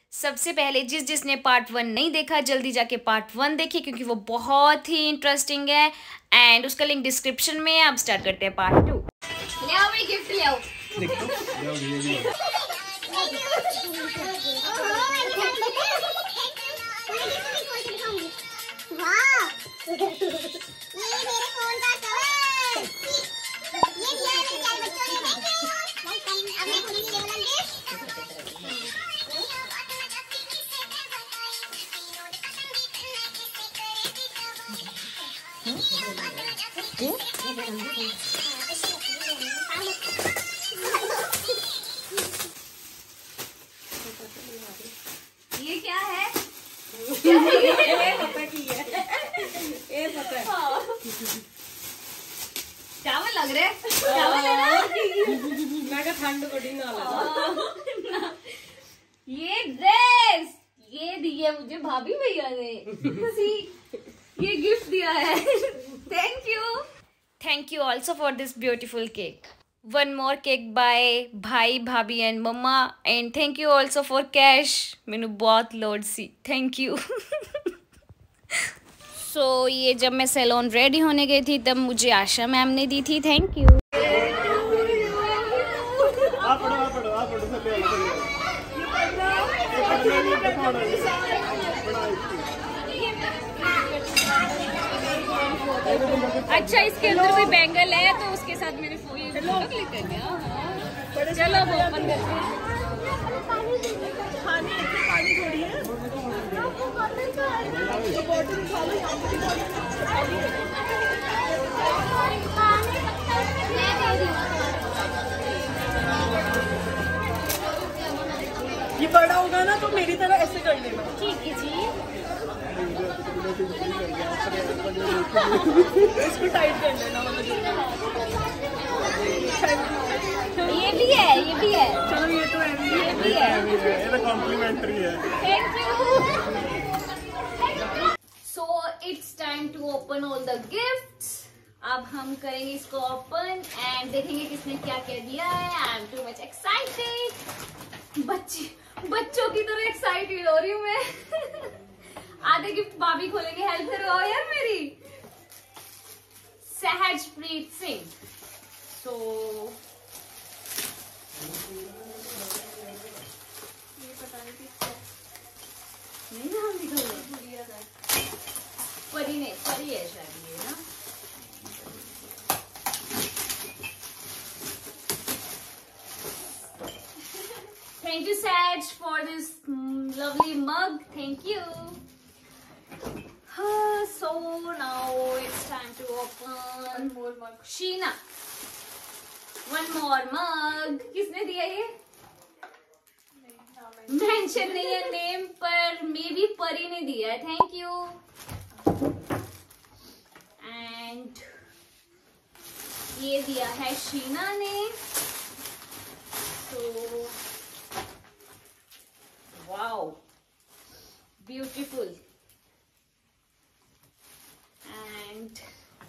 सबसे पहले जिसने पार्ट 1 नहीं देखा जल्दी जाके पार्ट 1 देखिए क्योंकि वो बहुत ही इंटरेस्टिंग है एंड उसका लिंक डिस्क्रिप्शन में है। अब स्टार्ट करते हैं पार्ट 2। ले आओ मेरी गिफ्ट ले आओ। ये क्या है? ये पता की है। ये पता है। चावल लग रहे हैं। चावल है ना? मैं क्या ठंड बड़ी ना लगा। ये ड्रेस ये दी है मुझे भाभी भैया ने। ये गिफ्ट दिया है। Thank you also for this beautiful cake. One more cake by भाई भाभी and mama and thank you also for cash. मैंने बहुत लोड सी थैंक यू। सो ये जब मैं सैलून रेडी होने गई थी तब मुझे आशा मैम ने दी थी। Thank you. अच्छा इसके अंदर कोई बैंगल है तो उसके साथ मैंने फोटो क्लिक कर दिया। चलो वो ओपन करते हैं। ये बड़ा होगा ना तो मेरी तरह ऐसे कर लेना। ठीक है जी। इसको टाइट कर लेना। ये भी है ये भी है। चलो ये तो है। ये भी है। ये तो कॉम्प्लीमेंट्री है। Thank you. So it's time to open all the gifts. अब हम करेंगे इसको ओपन एंड देखेंगे किसने क्या क्या दिया है। I am too much excited. बच्चों की तरह एक्साइटेड हो रही हूँ मैं। आधे गिफ्ट भाभी खोलेंगे। हेल्प करो यार मेरी। सहजप्रीत सिंह। सो ये पता नहीं किसका नहीं नाम लिखा है। परी है शायद ये ना। Thank you Saj for this lovely mug. Thank you. So now it's time to open one more mug. Sheena. One more mug. किसने दिया ये? मेंशन नहीं है नेम पर मे बी परी ने दिया है। Thank you. एंड ये दिया है शीना ने। तो वाओ ब्यूटीफुल। एंड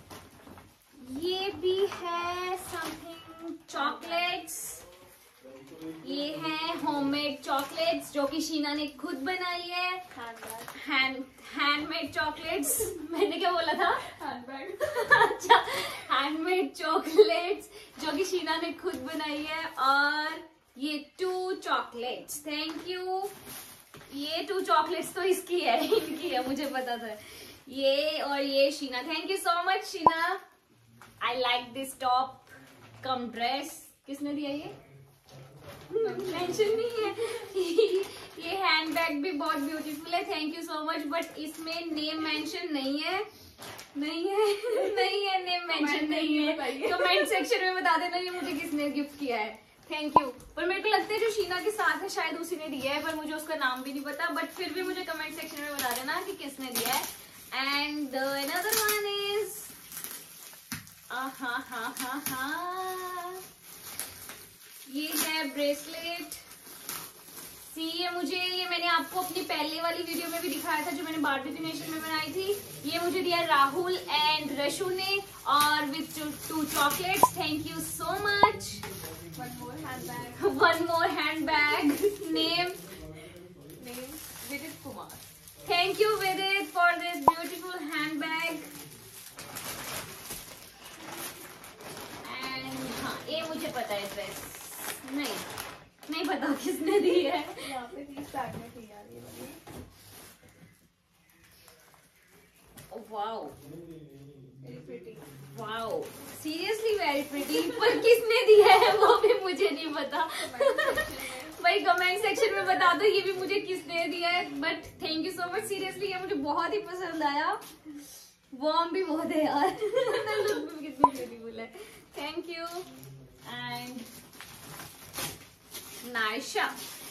ये भी है समथिंग चॉकलेट्स। ये है होममेड चॉकलेट्स जो कि शीना ने खुद बनाई है। Handmade chocolates. मैंने क्या बोला था? हैंडबैग। अच्छा हैंडमेड चॉकलेट्स जो कि शीना ने खुद बनाई है। और ये 2 चॉकलेट्स। Thank you. ये 2 चॉकलेट्स तो इसकी है इनकी है मुझे पता था। ये और ये Sheena. Thank you so much Sheena. I like this top cum dress. किसने दिया ये? मेंशन नहीं है। ये हैंडबैग भी बहुत ब्यूटीफुल है। Thank you so much. But इसमें नेम मेंशन नहीं है। नेम मेंशन नहीं है। कमेंट सेक्शन में बता देना ये मुझे किसने गिफ्ट किया है। Thank you. पर मेरे को लगता है जो शीना के साथ है शायद उसी ने दिया है पर मुझे उसका नाम भी नहीं पता। बट फिर भी मुझे कमेंट सेक्शन में बता देना कि किसने दिया है। एंड अनदर वन इज ये है ब्रेसलेट। ये मैंने आपको अपनी पहले वाली वीडियो में भी दिखाया था जो मैंने बारबेक्यू नेशन में बनाई थी। ये मुझे दिया राहुल एंड रशु ने और with 2 chocolates. Thank you so much. One more handbag. Name Vidit Kumar. Thank you Vidit for this beautiful handbag. And हाँ, ये मुझे पता है ड्रेस। नहीं पता किसने दी है। यहाँ पे 30 टैग में थी यार ये वाली। Wow very pretty. Wow, seriously very pretty. पर किसने दी है वो भी मुझे नहीं पता। भाई कमेंट सेक्शन में बता दो ये भी मुझे किसने दिया है। But thank you so much, seriously ये मुझे बहुत ही पसंद आया। वार्म भी बहुत है यार। लुक भी कितनी ब्यूटीफुल है। Thank you. And Naysha,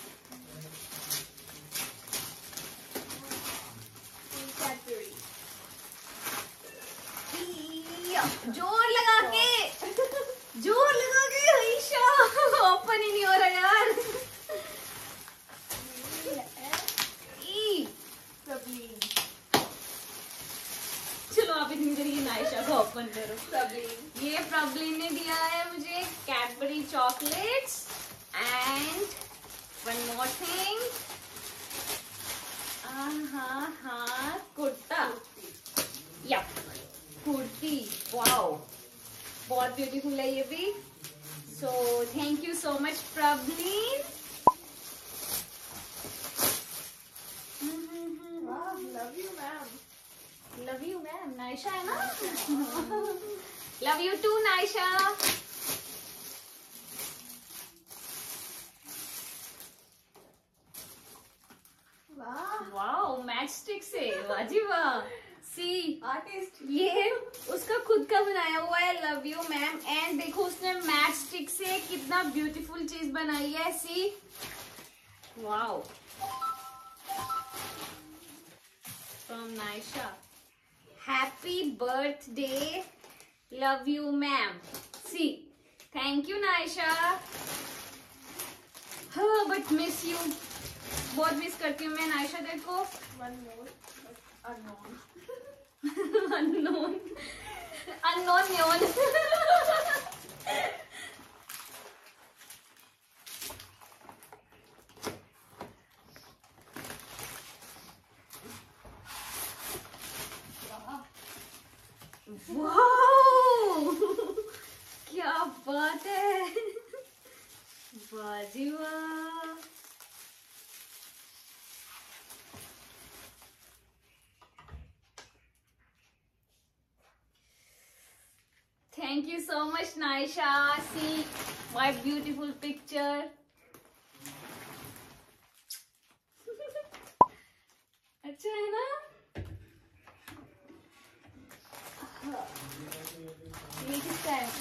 Cadbury. जोर लगा के आयशा, ओपन ही नहीं हो रहा यार। चलो आप इतनी देर ये नायशा को ओपन करो। ये प्रॉब्लम ने दिया है मुझे Cadbury chocolates. And one more thing, हाँ कुर्ता, या कुर्ती। वाओ, बहुत ब्यूटीफुल है ये भी। So thank you so much problem. Love you ma'am. Naysha है ना? Love you too Naysha. Wow, match stick से, वाजी वाह। See artist. ये उसका खुद का बनाया हुआ है। Love you ma'am. एंड देखो उसने मैच स्टिक से कितना ब्यूटीफुल चीज बनाई है। See, wow, from Naysha. Happy birthday, love you ma'am. See, thank you Naysha. हाँ, बट मिस यू, बहुत मिस करती हूँ मैं नायशा तेरे को। Unknown neon. वाओ, क्या बात है, बाजी वाह। Thank you so much, Naisha. See my beautiful picture. अच्छा है ना? ये किसका है?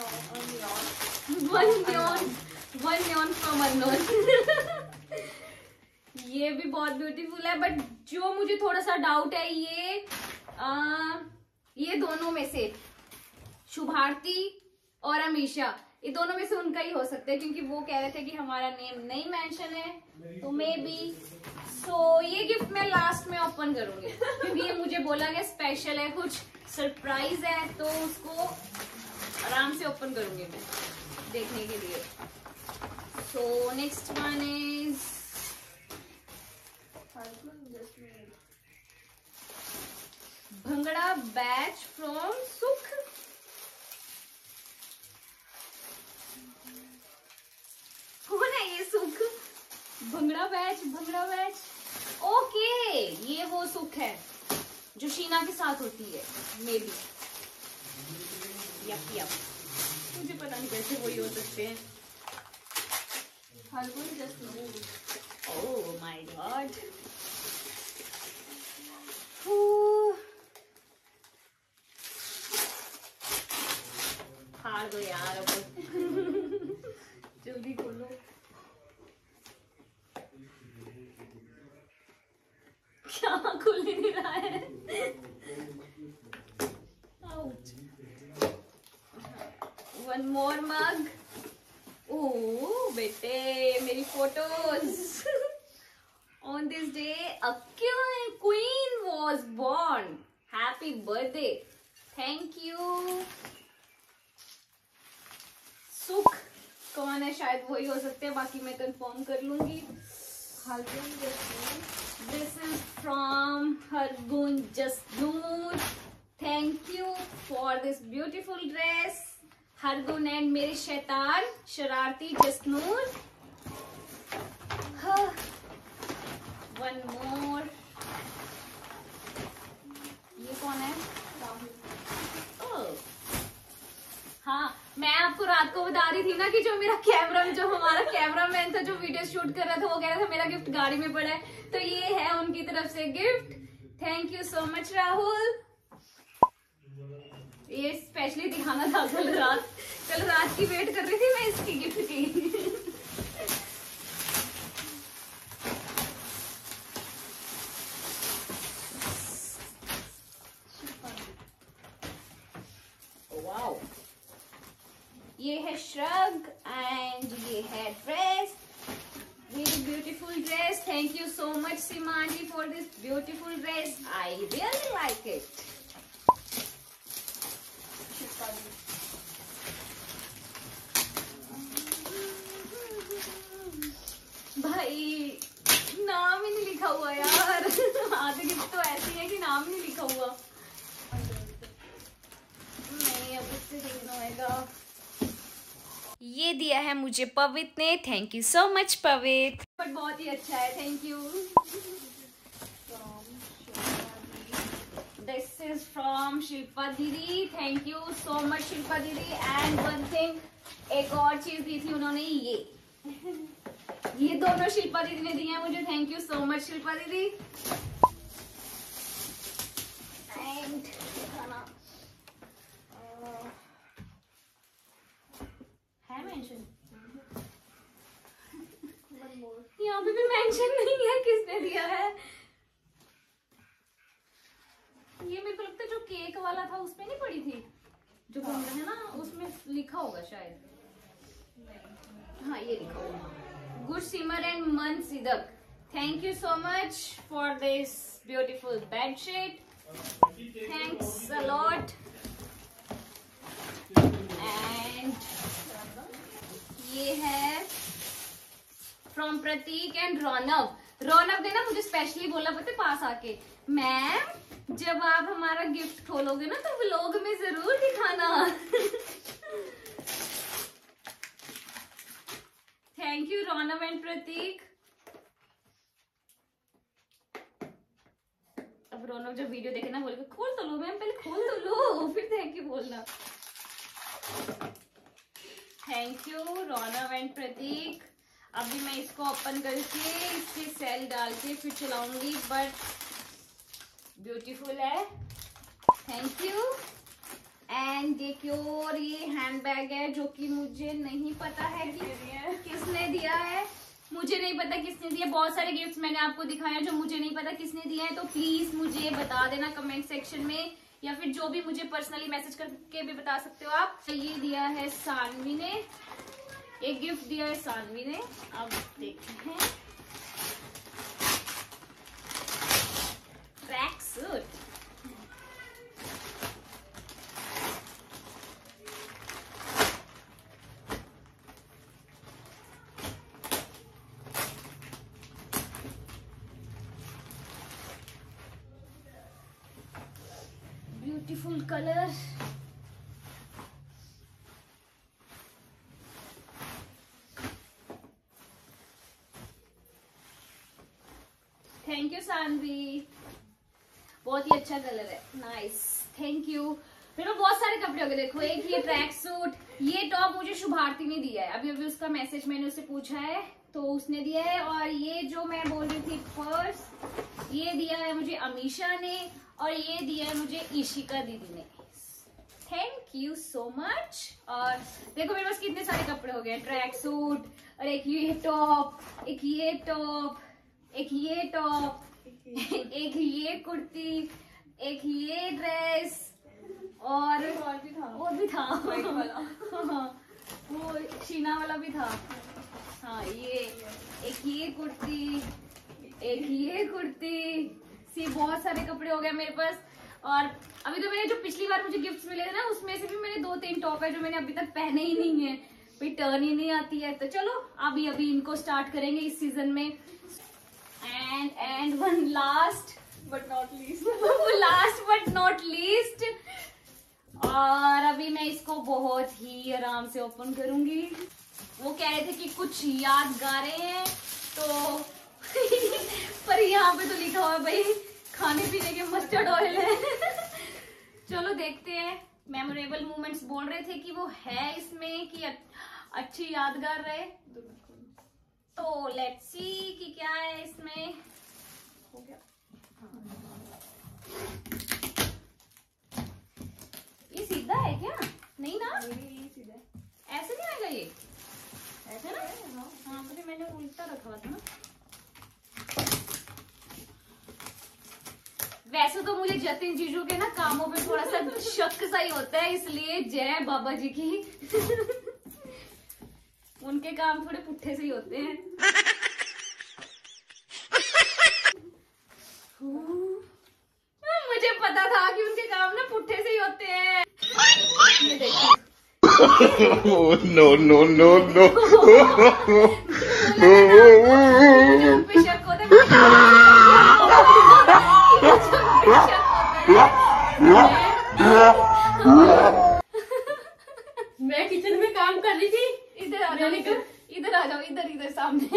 One neon from unknown. ये भी बहुत ब्यूटीफुल है। बट जो मुझे थोड़ा सा डाउट है ये दोनों में से शुभारती और अमीशा, ये दोनों में से उनका ही हो सकता है, क्योंकि वो कह रहे थे कि हमारा नेम नहीं मेंशन है। तो मे बी ये गिफ्ट मैं लास्ट में ओपन करूंगी, क्योंकि ये मुझे बोला गया स्पेशल है, कुछ सरप्राइज है, तो उसको आराम से ओपन करूंगी मैं देखने के लिए। So next one is bhangra batch from Sukh. कौन है ये सुख? भंगड़ा बैच। ओके, ये वो सुख है जो शीना के साथ होती है, मे बी। यप, मुझे पता नहीं कैसे वही हो सकते हैं। Oh my god. हार दो यार अब। जल्दी खोलो। क्या खुल ही नहीं रहा है। वन मोर मग। ओह बेटे, मेरी photos. On this day a queen was born. Happy birthday. Thank you. Sukh कौन है? शायद वही हो सकते हैं, बाकी मैं कंफर्म कर लूंगी। This is from Hargun Jasnoor. Thank you for this beautiful dress, Hargun and मेरे शैतान शरारती जसनूर. One more. ये कौन है? Oh. हाँ, मैं आपको रात को बता रही थी ना कि जो मेरा कैमरा, जो हमारा कैमरामैन था जो वीडियो शूट कर रहा था, वो कह रहा था मेरा गिफ्ट गाड़ी में पड़ा है. तो ये है उनकी तरफ से gift. Thank you so much Rahul. ये स्पेशली दिखाना था. कल रात की वेट कर रही थी मैं इसकी गिफ्ट की. वाओ, ये है श्रग एंड ये है dress. Really beautiful dress. Thank you so much Simanji for this beautiful dress. I really like it. भाई नाम ही नहीं लिखा हुआ यार. आधे गिफ्ट तो ऐसी है कि नाम ही नहीं लिखा हुआ. नहीं, अब इससे देखना होगा. ये दिया है मुझे पवित ने. Thank you so much Pavit. But बहुत ही अच्छा है. Thank you. This is from Shilpa didi. Thank you so much Shilpa didi. And one thing, एक और चीज दी थी उन्होंने, ये दोनों शिल्पा दीदी ने दिए हैं मुझे. Thank you so much Shilpa didi. And है मेंशन, यहाँ पे भी मेंशन नहीं है किसने दिया है. ये मेरे को लगता है जो केक वाला था उसमें नहीं पड़ी थी, जो बन रहा है ना, उसमें लिखा होगा शायद. हाँ, ये लिखा होगा. Good Simar and Mansidak. Thank you so much for this beautiful bedsheet. Thanks a lot. And ये है फ्रॉम प्रतीक एंड रौनव. रौनव ने ना मुझे स्पेशली बोला, पता है, पास आके, मैम जब आप हमारा गिफ्ट खोलोगे ना तो व्लॉग में जरूर दिखाना. Thank you Raunav and Prateek. अब रौनव जब वीडियो देखे ना बोलेगा खोल तो लो मैम, पहले खोल तो लो फिर थैंक यू बोलना. Thank you Raunav and Prateek. अभी मैं इसको ओपन करके इसके सेल डाल के फिर चलाऊंगी. बट ब्यूटीफुल है. Thank you. एंड एक और ये हैंडबैग है जो कि मुझे नहीं पता है कि किसने दिया है. मुझे नहीं पता किसने दिया. बहुत सारे गिफ्ट्स मैंने आपको दिखाए जो मुझे नहीं पता किसने दिया है. तो प्लीज मुझे बता देना कमेंट सेक्शन में, या फिर जो भी मुझे पर्सनली मैसेज करके भी बता सकते हो आप. ये दिया है सानवी ने. एक गिफ्ट दिया है सानवी ने. अब देखते हैं. Track suit. Beautiful colour. Thank you Saanvi. बहुत ही अच्छा कलर है. नाइस. Thank you. मेरे को बहुत सारे कपड़े हो गए. देखो, एक ये ट्रैक सूट. ये टॉप मुझे शुभारती ने दिया है. अभी उसका मैसेज मैंने उससे पूछा है तो उसने दिया है. और ये जो मैं बोल रही थी पर्स, ये दिया है मुझे अमीशा ने. और ये दिया है मुझे इशिका दीदी ने. Thank you so much. और देखो मेरे पास कितने सारे कपड़े हो गए. ट्रैक सूट, और एक ये टॉप, एक ये टॉप, एक ये टॉप, एक ये कुर्ती, एक ये ड्रेस, और भी था वो शीना वाला भी था. हाँ, एक ये कुर्ती, एक ये कुर्ती. सी बहुत सारे कपड़े हो गए मेरे पास. और अभी तो मैंने जो पिछली बार मुझे गिफ्ट्स मिले थे ना, उसमें से भी मैंने 2-3 टॉप है जो मैंने अभी तक पहने ही नहीं है. भाई टर्न ही नहीं आती है. तो चलो अभी इनको स्टार्ट करेंगे इस सीजन में. And one last but not least, last but not least. और अभी मैं इसको बहुत ही आराम से ओपन करूंगी। वो कह रहे थे कि कुछ यादगारें हैं तो पर यहाँ पे तो लिखा हुआ है भाई खाने पीने के मस्टर्ड ऑयल है। चलो देखते हैं। मेमोरेबल मोमेंट्स बोल रहे थे कि वो है इसमें कि अच्छी यादगार रहे। तो लेट्स सी कि क्या है इसमें। हो गया। ये सीधा है क्या? नहीं ना, ये सीधा है। ऐसे नहीं आएगा ये, ऐसे ना। हाँ मुझे मैंने उल्टा रखा था ना। वैसे तो मुझे जतिन जीजू के ना कामों पे थोड़ा सा शक सा ही होता है, इसलिए जय बाबा जी की। उनके काम थोड़े पुट्ठे से ही होते हैं। मुझे पता था कि उनके काम ना पुट्ठे से ही होते हैं। No no no no. पे शक होता है। मैं किचन में काम कर रही थी। इधर आ जाओ, इधर आ जाओ, इधर इधर सामने।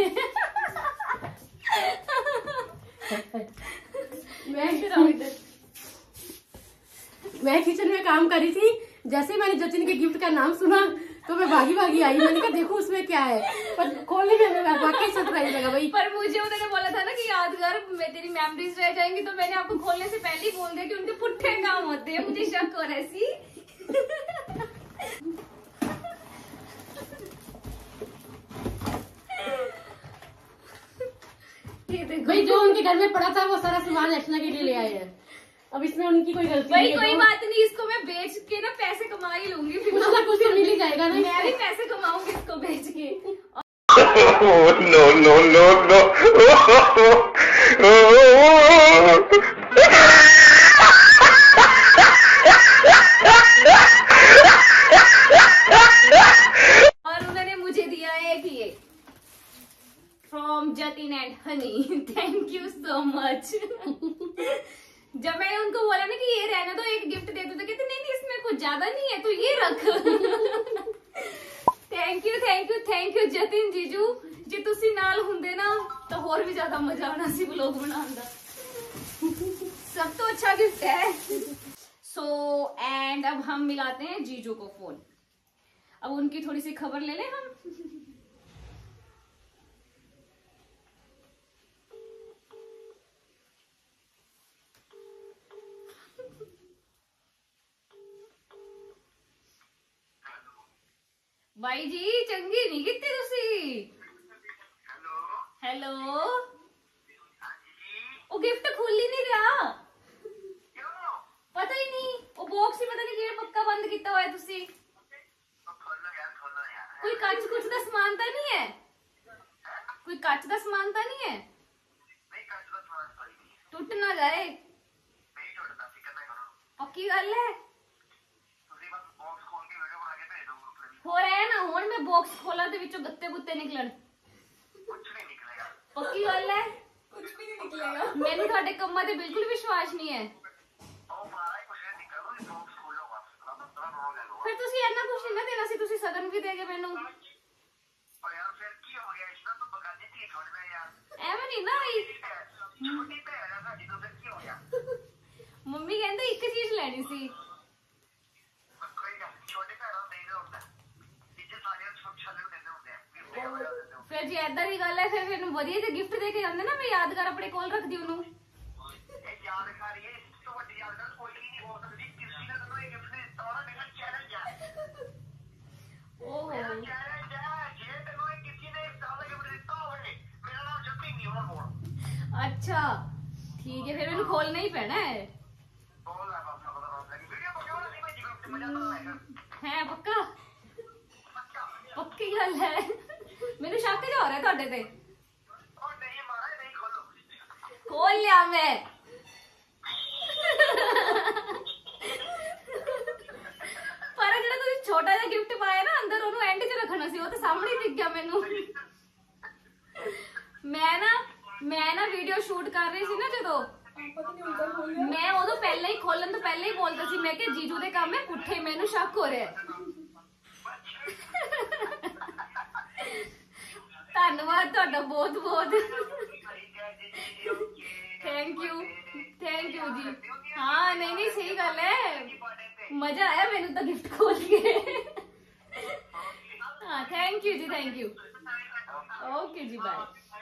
मैं किचन में काम कर रही थी। जैसे मैंने जतिन के गिफ्ट का नाम सुना तो मैं भागी भागी आई। मैंने कहा देखो उसमें क्या है, पर खोलने में हमें वाकई सरप्राइज लगा भाई। पर मुझे उन्होंने बोला था ना कि यादगार में तेरी मेमोरीज रह जाएंगी, तो मैंने आपको खोलने से पहले ही बोल दिया कि उनके पुट्ठे काम होते हैं। मुझे शक हो रहा है। सी भाई जो उनके घर में पड़ा था वो सारा सामान अर्चना के लिए ले आए हैं। अब इसमें उनकी कोई गलती भाई नहीं है। कोई बात नहीं, इसको मैं बेच के ना पैसे कमा ही लूंगी। फिर कुछ ना कुछ तो मिल ही जाएगा ना। मैं भी पैसे कमाऊंगी इसको बेच के। No no no no. और उन्होंने मुझे दिया है कि ये from Jatin and Honey. Thank you so much. जब मैंने उनको बोला ना कि ये रहना तो एक गिफ्ट दे दो, तो कहते नहीं नहीं इसमें कुछ ज्यादा नहीं है तो ये रख। थैंक यू जतिन जीजू। जे तुसी नाल हुंदे ना तो और भी ज्यादा मजा आना सी व्लॉग बनाने दा। सब तो अच्छा गिफ्ट है। सो एंड अब हम मिलाते हैं जीजू को फोन। अब उनकी थोड़ी सी खबर ले लें हम। भाई जी चंगी नहीं कितनी तुसी। हेलो वो गिफ्ट खुल ही नहीं रहा। पता ही नहीं वो बॉक्स ही पता नहीं गेट पक्का बंद किया हुआ है तुसी। कोई कच कुछ का समान तो नहीं है? कोई कच का समान तो नहीं है? टूट ना जाए पक्की गल है। हो रहा है ना हुण मैं बॉक्स खोला ते विचों गत्ते गुत्ते निकलन। पक्की गल है? कुछ भी नहीं निकलेगा। मैंने तुहाडे कम्मां ते बिल्कुल विश्वास नहीं है। फिर तुसी इन्ना कुछ नहीं ना देना सी, तुसी सगन भी देगे मैनू। एवें नहीं ना भाई। मम्मी कहंदे एक चीज लेनी सी। फिर जी ऐदा दी गल है, फिर मैनू वधिया जे गिफ्ट दे के जांदे ना, मैं यादगार अपने कोल रख दी ओनू। अच्छा ठीक है, फिर मैनू खोलना ही पैना है। है पक्का? पक्की गल है। मैनू शक जो हो रहा है तुहाडे ते। खोल लिया मैं। पर जेड़ा तुसीं छोटा जिहा गिफ्ट पाया ना अंदर, ओनू एंड च रखना सी। वो तो सामने ही दिख गया मैनू। मैं ना मैं ना वीडियो शूट कर रही थी ना जो पता नहीं उल्टा खोल लिया। मैं उदो पहले ही खोलन तो पहले ही बोलता सी मैं कि जीजू दे काम में पुट्ठे मैनू शक हो रहा है। धन्यवाद ਤੁਹਾਡਾ बहुत बहुत थैंक यू जी। हाँ नहीं सही गल है, मजा आया मैनू तो गिफ्ट खोल के। हाँ थैंक यू ओके जी बाय।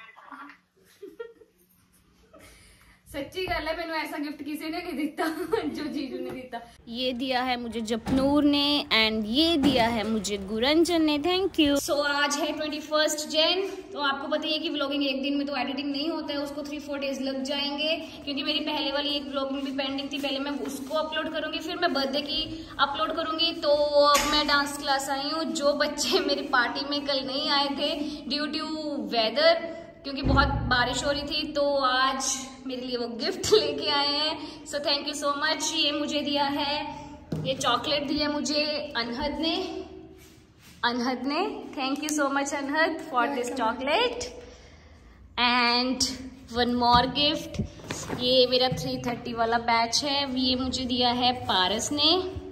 सच्ची गल है, मैंने ऐसा गिफ्ट किसी ने नहीं दिता जो जीजू ने दिता। ये दिया है मुझे जपनूर ने एंड ये दिया है मुझे गुरंजन ने, थैंक यू। सो आज है 21 जैन, तो आपको पता ही है कि व्लॉगिंग एक दिन में तो एडिटिंग नहीं होता है, उसको 3-4 डेज लग जाएंगे क्योंकि मेरी पहले वाली एक व्लॉगिंग भी पेंडिंग थी। पहले मैं उसको अपलोड करूंगी, फिर मैं बर्थडे की अपलोड करूंगी। तो मैं डांस क्लास आई हूँ, जो बच्चे मेरी पार्टी में कल नहीं आए थे ड्यू टू वेदर, क्योंकि बहुत बारिश हो रही थी, तो आज मेरे लिए वो गिफ्ट लेके आए हैं। So thank you so much. ये मुझे दिया है, ये चॉकलेट दिया मुझे अनहद ने। Thank you so much Anhad for this chocolate. And one more gift, ये मेरा 330 वाला बैच है, ये मुझे दिया है पारस ने।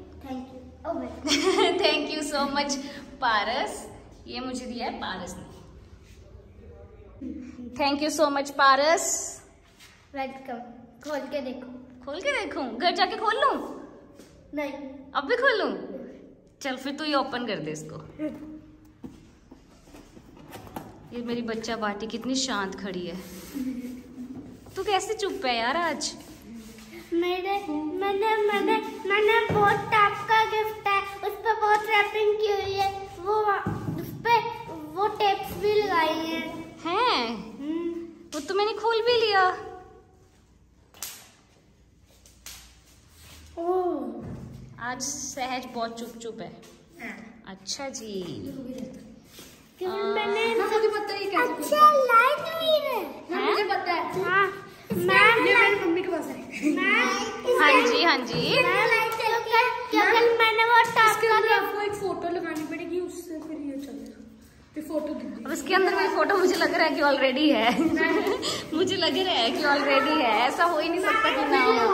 Thank you so much Paras, ये मुझे दिया है पारस ने। Thank you so much Paras. Welcome. खोल के देखूं? घर जाके खोल लूं? नहीं, अब भी खोलूं? चल फिर तू ही ओपन कर दे इसको। ये मेरी बच्चा बाटी कितनी शांत खड़ी है। तू कैसे चुप है यार आज? मैंने बहुत टाइप का गिफ्ट है, उस पर बहुत रैपिंग की हुई है, उस पे वो टेप्स भी लगाई हैं। वो तो मैंने खोल भी लिया। आज सहज बहुत चुप है। अच्छा जी। मैंने मुझे पता है कैसे। अच्छा लाइट भी है। मुझे पता है। हाँ, ये मेरी मम्मी के पास है। हाँ जी क्योंकि मैंने वो टाइप इसके का अंदर आपको एक फोटो लगानी पड़ेगी, उससे फिर ये चलेगा। फिर फोटो अब इसके अंदर मेरी फोटो मुझे लग रहा है कि ऑलरेडी है। मुझे लग रहा है कि ऑलरेडी है, ऐसा हो ही नहीं सकता कि ना हो।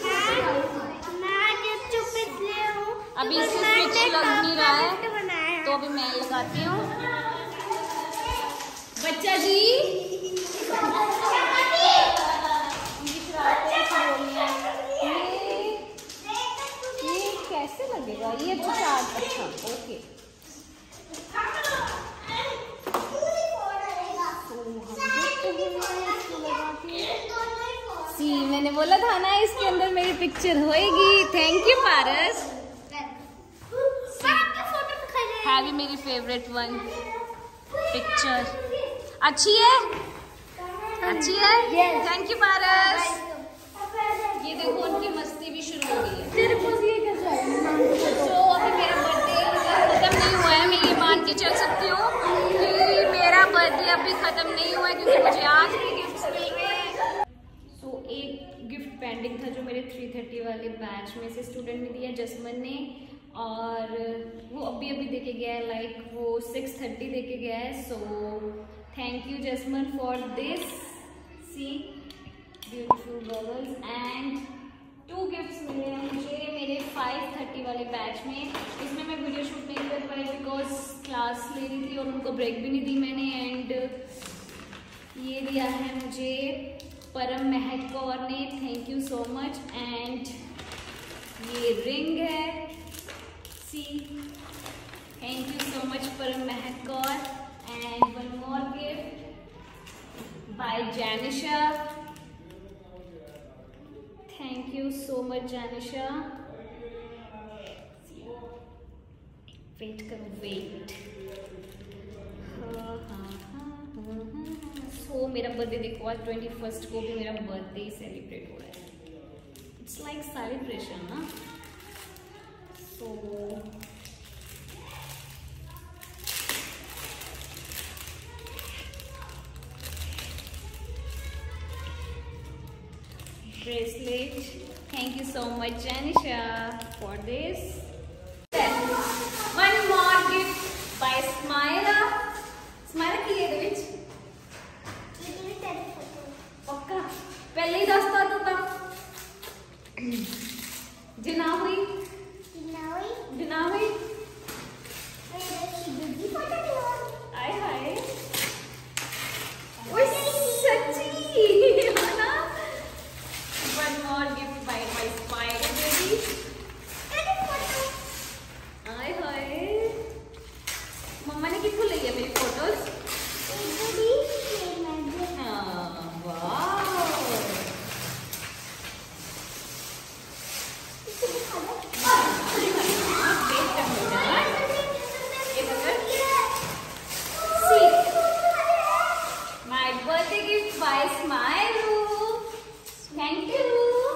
अभी इससे स्विच लग नहीं रहा है, तो अभी मैं लगाती हूँ। बच्चा जी ये कैसे लगेगा? ये तो अच्छा ओके। सी मैंने बोला था ना इसके अंदर मेरी पिक्चर होएगी। Thank you Paras. हैवी मेरी फेवरेट वन पिक्चर। अच्छी है? Thank you Paras. ये देखो उनकी मस्ती भी शुरू हो गई है। तेरे पास ये कैसे आया? तो अभी मेरा बर्थडे खत्म नहीं हुआ है, मैं ये मान के चल सकती हूँ कि मेरा बर्थडे अभी खत्म नहीं हुआ है क्योंकि मुझे आज भी गिफ्ट्स मिल रहे हैं। सो एक गिफ्ट पेंडिंग था जो मेरे 330 वाले बैच में से स्टूडेंट ने दिया, जसमन ने, और वो अभी देके गया है, लाइक वो 6:30 देके गया है। So thank you Jasman for this, see beautiful bubbles. And 2 gifts मिले हैं मुझे मेरे 5:30 वाले बैच में। इसमें मैं वीडियो शूट नहीं कर पाई बिकॉज क्लास ले रही थी और उनको ब्रेक भी नहीं दी मैंने। एंड ये दिया है मुझे परम महक कौर ने, thank you so much. And ये रिंग है, see thank you so much Param Mehak Kaur. And one more gift by Jainisha, thank you so much Jainisha. Wait करो, वेट। सो मेरा बर्थडे देखो, आज 21 को भी मेरा बर्थडे सेलिब्रेट हो रहा है। इट्स लाइक सेलिब्रेशन ना। सो bracelet, thank you so much Janisha for this. One more gift by Smila. Smila की है विच? बाय स्माइल। Thank you.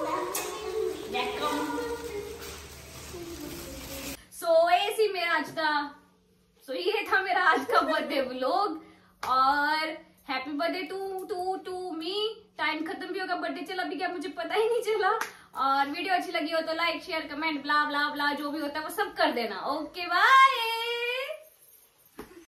ये था मेरा आज का बर्थडे व्लॉग और happy birthday to me. Time खत्म भी होगा, बर्थडे चला भी क्या मुझे पता ही नहीं चला। और वीडियो अच्छी लगी हो तो like share comment blah blah blah जो भी होता है वो सब कर देना। Okay bye.